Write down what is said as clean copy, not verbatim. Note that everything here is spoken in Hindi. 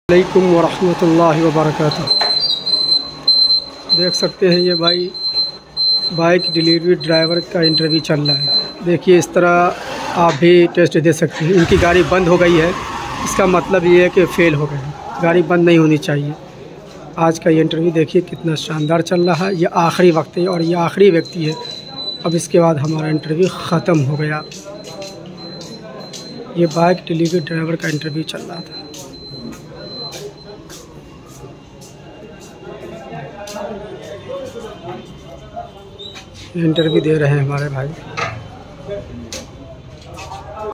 अलैकुम वरहमतुल्लाहि वबरकातुह। देख सकते हैं ये भाई बाइक डिलीवरी ड्राइवर का इंटरव्यू चल रहा है। देखिए इस तरह आप भी टेस्ट दे सकते हैं। इनकी गाड़ी बंद हो गई है, इसका मतलब ये है कि फ़ेल हो गए। गाड़ी बंद नहीं होनी चाहिए। आज का ये इंटरव्यू देखिए कितना शानदार चल रहा है। ये आखिरी वक्त है और ये आखिरी व्यक्ति है। अब इसके बाद हमारा इंटरव्यू ख़त्म हो गया। ये बाइक डिलीवरी ड्राइवर का इंटरव्यू चल रहा था। इंटरव्यू दे रहे हैं हमारे भाई।